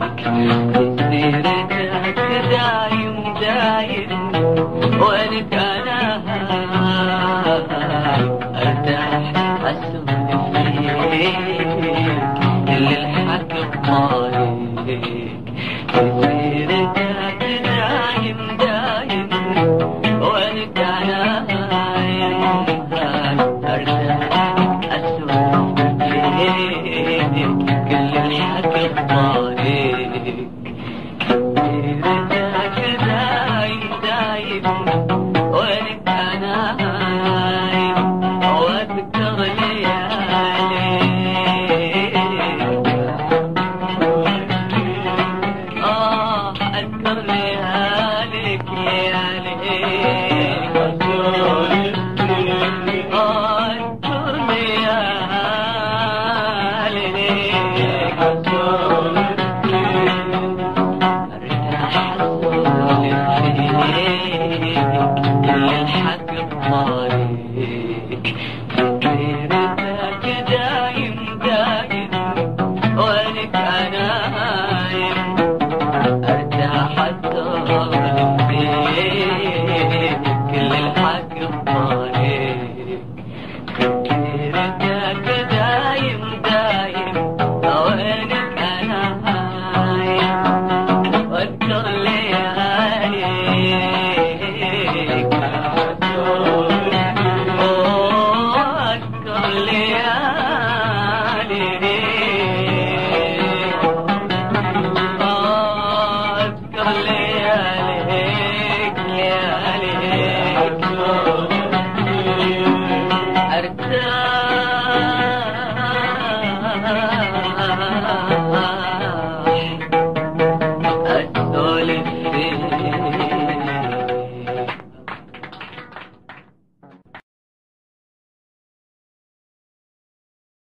سيرتك دايم دايم وانت انا ارتاح اسولف فيك كل الحق بمالك. سيرتك دايم دايم وانت انا ارتاح اسولف فيك كل الحق بمالك. سيرتك دايم دايم وانت نايم واذكر لياليك. اذكر لياليك لياليك. اذكر لياليك. الحق بمالك. سيرتك دايم دايم وانك نايم ارتاح اسولف فيك كل الحق بمالك. سيرتك دايم دايم وانك نايم واذكر لياليك.